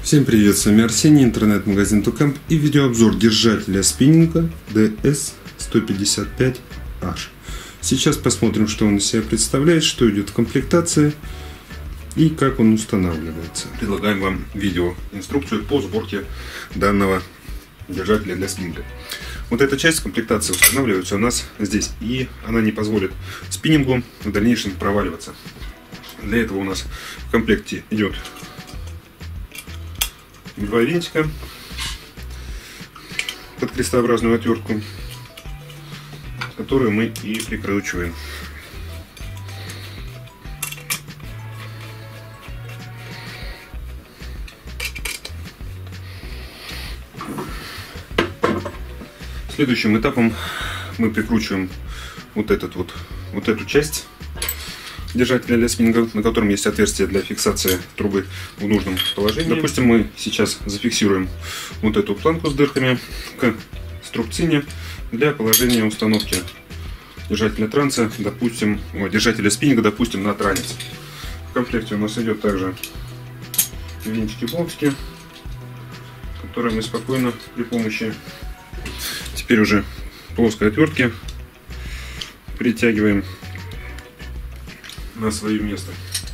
Всем привет, с вами Арсений, интернет-магазин Токамп и видеообзор держателя спиннинга DS155H. Сейчас посмотрим, что он из себя представляет, что идет в комплектации и как он устанавливается. Предлагаем вам видеоинструкцию по сборке данного держателя для спиннинга. Вот эта часть комплектации устанавливается у нас здесь, и она не позволит спиннингу в дальнейшем проваливаться. Для этого у нас в комплекте идет два винтика под крестообразную отвертку, которую мы и прикручиваем. Следующим этапом мы прикручиваем вот эту часть держателя для спиннинга, на котором есть отверстие для фиксации трубы в нужном положении. Допустим, мы сейчас зафиксируем вот эту планку с дырками к струбцине для положения установки держателя транса, держателя спиннинга, допустим, на транец. В комплекте у нас идет также винтики-болтики, которые мы спокойно при помощи теперь уже плоской отвертки притягиваем на свое место.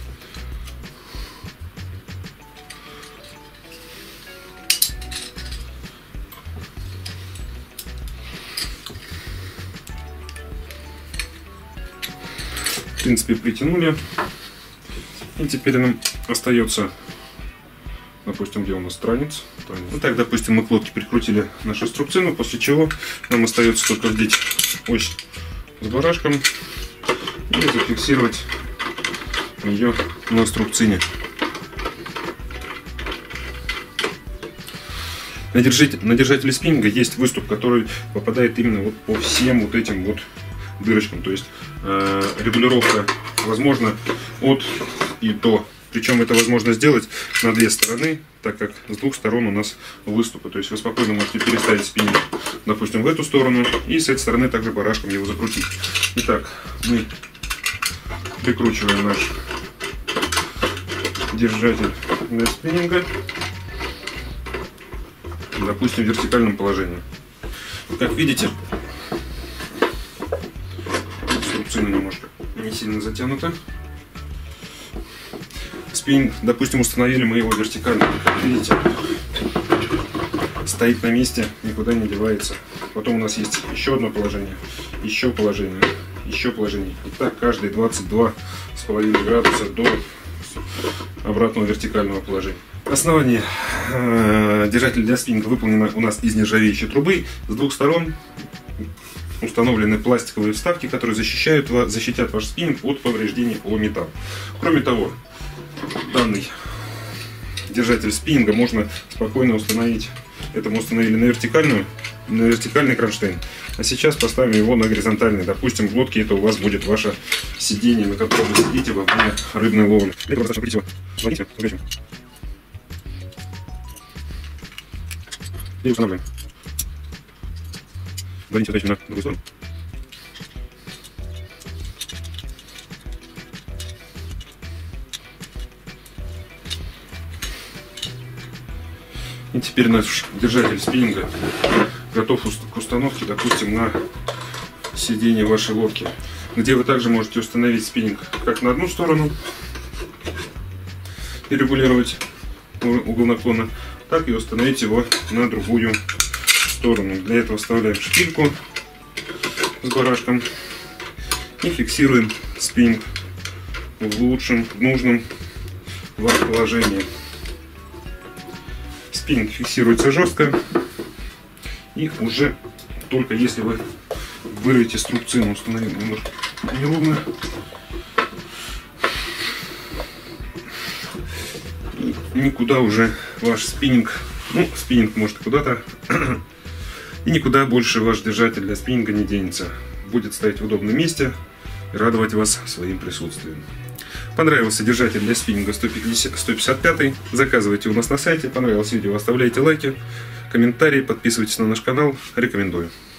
В принципе, притянули. И теперь нам остается, допустим, где у нас транец. Вот так, допустим, мы к лодке прикрутили нашу струбцину, после чего нам остается только вдеть ось с барашком и зафиксировать ее на струбцине. На держателе спиннинга есть выступ, который попадает именно вот по всем вот этим вот дырочкам. То есть регулировка возможна от и до. Причем это возможно сделать на две стороны, так как с двух сторон у нас выступы. То есть вы спокойно можете переставить спиннинг, допустим, в эту сторону, и с этой стороны также барашком его закрутить. Итак, мы прикручиваем наш держатель для спиннинга, допустим, в вертикальном положении. Как видите, струбцина немножко не сильно затянута. Спиннинг, допустим, установили мы его вертикально. Как видите, стоит на месте, никуда не девается. Потом у нас есть еще одно положение, еще положение, еще положение. И так каждые 22,5 градуса до обратного вертикального положения. Основание держателя для спиннинга выполнено у нас из нержавеющей трубы. С двух сторон установлены пластиковые вставки, которые защитят ваш спиннинг от повреждений о металл. Кроме того, данный держатель спиннинга можно спокойно установить. Это мы установили на вертикальный кронштейн. А сейчас поставим его на горизонтальный. Допустим, в лодке это у вас будет ваше сиденье, на котором вы сидите во время рыбной ловли. Для этого достаточно смотрите, и устанавливаем. Двойните удачно на другую сторону. И теперь наш держатель спиннинга готов к установке, допустим, на сиденье вашей лодки, где вы также можете установить спиннинг как на одну сторону и регулировать угол наклона, так и установить его на другую сторону. Для этого вставляем шпильку с барашком и фиксируем спиннинг в нужном вам положении. Спиннинг фиксируется жестко, и уже только если вы вырвете струбцину, установим немножко неровно, и никуда уже ваш спиннинг, спиннинг может куда-то, и никуда больше ваш держатель для спиннинга не денется. Будет стоять в удобном месте и радовать вас своим присутствием. Понравился держатель для спиннинга 155, заказывайте у нас на сайте. Понравилось видео, оставляйте лайки, комментарии, подписывайтесь на наш канал, рекомендую.